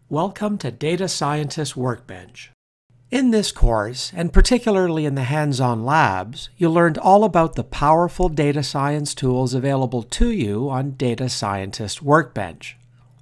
Welcome to Data Scientist Workbench. In this course, and particularly in the hands-on labs, you learned all about the powerful data science tools available to you on Data Scientist Workbench.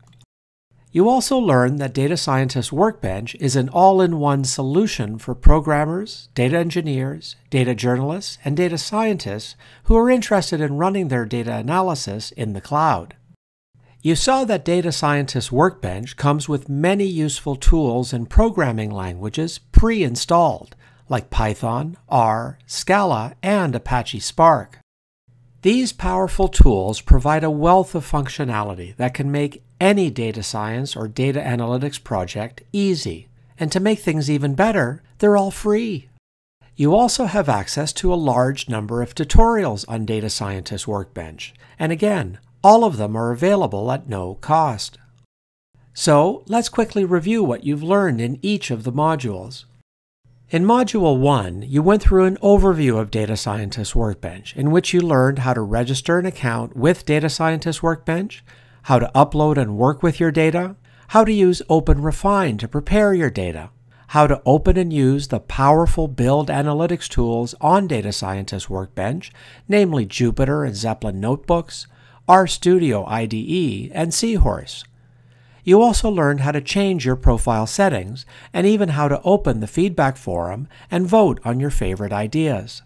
You also learned that Data Scientist Workbench is an all-in-one solution for programmers, data engineers, data journalists, and data scientists who are interested in running their data analysis in the cloud. You saw that Data Scientist Workbench comes with many useful tools and programming languages pre-installed, like Python, R, Scala, and Apache Spark. These powerful tools provide a wealth of functionality that can make any data science or data analytics project easy. And to make things even better, they're all free. You also have access to a large number of tutorials on Data Scientist Workbench. And again, all of them are available at no cost. So, let's quickly review what you've learned in each of the modules. In Module 1, you went through an overview of Data Scientist Workbench, in which you learned how to register an account with Data Scientist Workbench, how to upload and work with your data, how to use OpenRefine to prepare your data, how to open and use the powerful build analytics tools on Data Scientist Workbench, namely Jupyter and Zeppelin notebooks, RStudio IDE, and Seahorse. You also learned how to change your profile settings and even how to open the feedback forum and vote on your favorite ideas.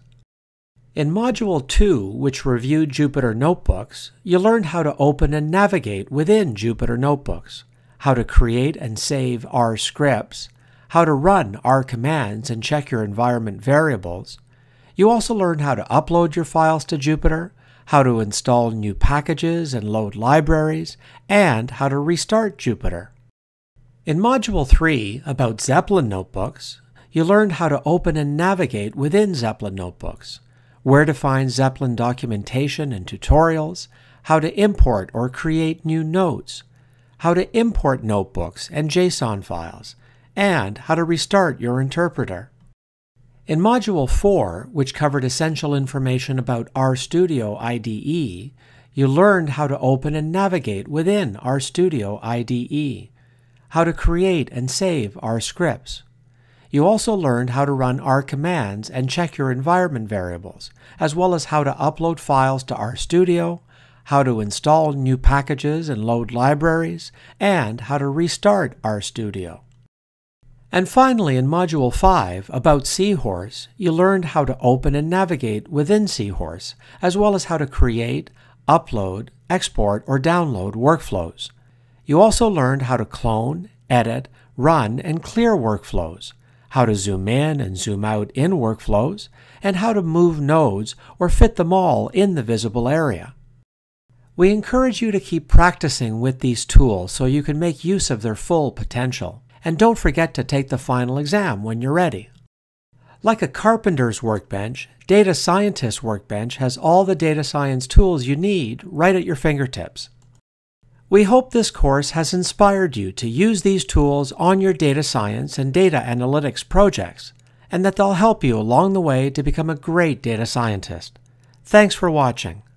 In Module 2, which reviewed Jupyter Notebooks, you learned how to open and navigate within Jupyter Notebooks, how to create and save R scripts, how to run R commands and check your environment variables. You also learned how to upload your files to Jupyter, how to install new packages and load libraries, and how to restart Jupyter. In Module 3, about Zeppelin notebooks, you learned how to open and navigate within Zeppelin notebooks, where to find Zeppelin documentation and tutorials, how to import or create new notes, how to import notebooks and JSON files, and how to restart your interpreter. In Module 4, which covered essential information about RStudio IDE, you learned how to open and navigate within RStudio IDE, how to create and save R scripts. You also learned how to run R commands and check your environment variables, as well as how to upload files to RStudio, how to install new packages and load libraries, and how to restart RStudio. And finally, in Module 5, about Seahorse, you learned how to open and navigate within Seahorse, as well as how to create, upload, export, or download workflows. You also learned how to clone, edit, run, and clear workflows, how to zoom in and zoom out in workflows, and how to move nodes or fit them all in the visible area. We encourage you to keep practicing with these tools so you can make use of their full potential. And don't forget to take the final exam when you're ready. Like a carpenter's workbench, Data Scientist Workbench has all the data science tools you need right at your fingertips. We hope this course has inspired you to use these tools on your data science and data analytics projects, and that they'll help you along the way to become a great data scientist. Thanks for watching.